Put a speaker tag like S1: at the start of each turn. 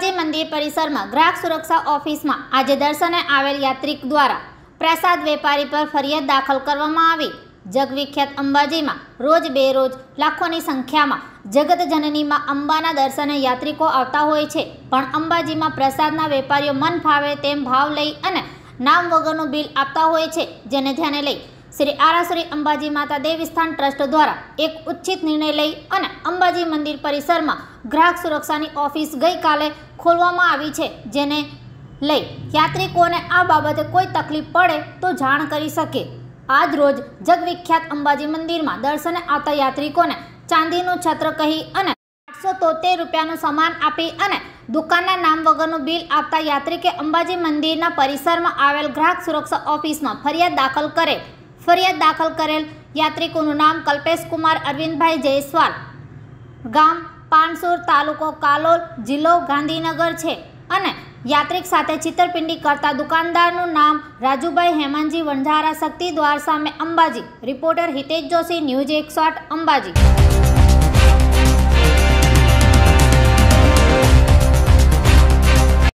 S1: અંબાજી મંદિર પરિસરમાં ગ્રાહક સુરક્ષા ઓફિસમાં આજે દર્શને આવેલ યાત્રિક દ્વારા પ્રસાદ વેપારી પર ફરિયાદ દાખલ કરવામાં આવી। જગવિખ્યાત અંબાજીમાં રોજ બેરોજ લાખોની સંખ્યામાં જગતજનનીમાં અંબાના દર્શને યાત્રિકો આવતા હોય છે, પણ અંબાજીમાં પ્રસાદના વેપારીઓ મન ફાવે તેમ ભાવ લઈ અને નામ વગરનું બિલ આપતા હોય છે, જેને ધ્યાને લઈ શ્રી આરાસુરી અંબાજી માતા દેવીસ્થાન ટ્રસ્ટ દ્વારા એક ઉચિત નિર્ણય લઈ અને અંબાજી મંદિર પરિસરમાં ગ્રાહક સુરક્ષાની ઓફિસ ગઈકાલે ખોલવામાં આવી છે, જેને લઈ યાત્રિકોને આ બાબતે કોઈ તકલીફ પડે તો જાણ કરી શકે। આજ રોજ જગવિખ્યાત અંબાજી મંદિરમાં દર્શને આવતા યાત્રિકોને ચાંદીનું છત્ર કહી અને 873 રૂપિયાનું સામાન આપી અને દુકાનના નામ વગરનું બિલ આપતા યાત્રિકે અંબાજી મંદિરના પરિસરમાં આવેલ ગ્રાહક સુરક્ષા ઓફિસમાં ફરિયાદ દાખલ કરેલ યાત્રિકોનું નામ કલ્પેશ કુમાર અરવિંદભાઈ જયસ્વાલ, ગામ પાનસુર, તાલુકો કાલોલ, જિલ્લો ગાંધીનગર છે અને યાત્રિક સાથે છેતરપિંડી કરતા દુકાનદારનું નામ રાજુભાઈ હેમાંજી વણઝારા, શક્તિ દ્વાર સામે અંબાજી। Reporter Hitesh Joshi, news 108 Ambaji.